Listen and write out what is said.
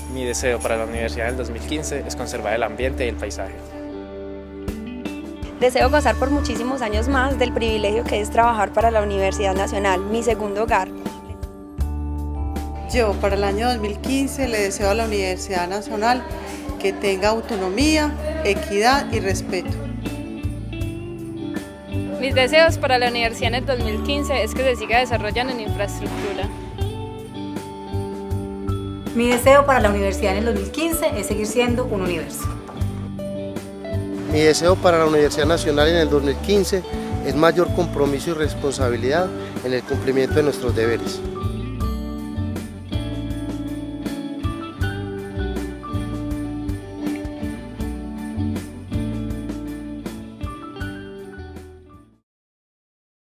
Mi deseo para la universidad del 2015 es conservar el ambiente y el paisaje. Deseo gozar por muchísimos años más del privilegio que es trabajar para la Universidad Nacional, mi segundo hogar. Yo para el año 2015 le deseo a la Universidad Nacional que tenga autonomía, equidad y respeto. Mis deseos para la universidad en el 2015 es que se siga desarrollando en infraestructura. Mi deseo para la universidad en el 2015 es seguir siendo un universo. Mi deseo para la Universidad Nacional en el 2015 es mayor compromiso y responsabilidad en el cumplimiento de nuestros deberes.